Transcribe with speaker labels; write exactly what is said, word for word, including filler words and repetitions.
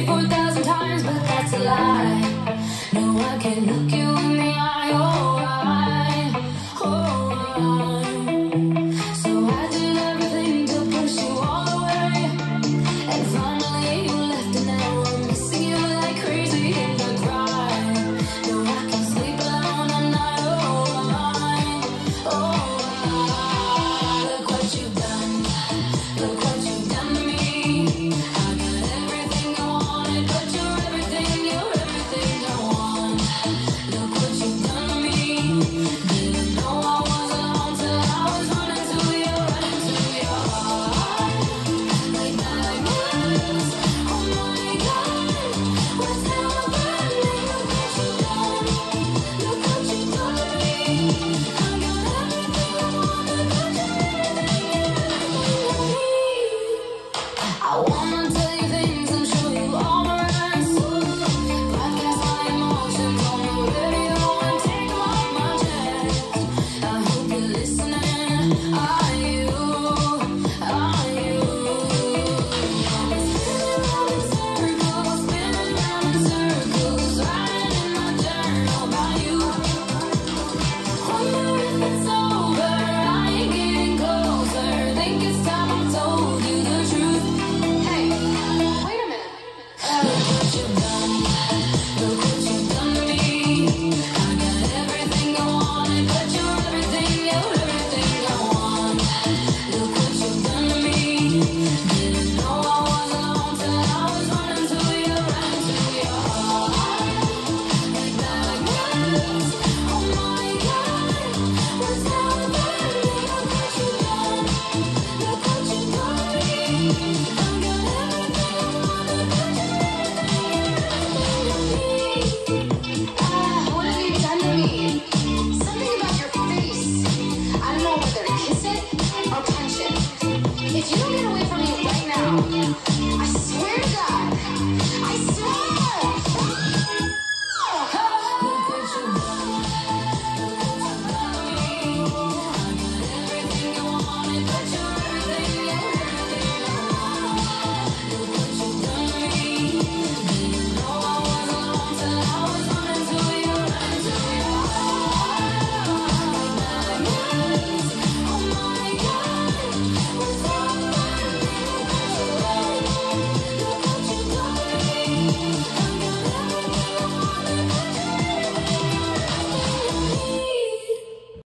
Speaker 1: four thousand times, but that's a lie. No, I can't look you in the eye, oh, I, oh, I. So I did everything to push you all away, and finally you left, and now I'm missing you like crazy in the cry. No, I can't sleep alone at night, oh, I, oh, I. Look what you've done, look what you've done to me. I got everything I wanted, but you're everything, you're everything I want. Look what you've done to me. Didn't know I was alone till I was running to you, running to your heart. Like diamonds, oh my God, what's happening? Look what you've done, look what you've done to me. I got everything I wanted, but you're everything, you're everything I need. I wanna tell you things and show you all the rest. Broadcast my emotions on the radio and take them off my chest. I hope you're listening. Are you? Are you? Spinning round in circles, spinning round in circles, writing in my journal about you. Wonder if it's over. I ain't getting closer. Think it's time I told you the truth. Hey, wait a minute. Look what you've done, look what you've done to me. I got everything I wanted, but you're everything, you're everything I want. Look what you've done to me. Didn't know I was alone till I was running to you, running to your heart. Like diamonds, oh my God, what's happening? Look what you've done, look what you've done to me. I got everything I wanted, but you're everything, you're everything I need. Ah, what have you done to me? Something about your face. I don't know whether to kiss it or punch it. If you don't get away from me right now,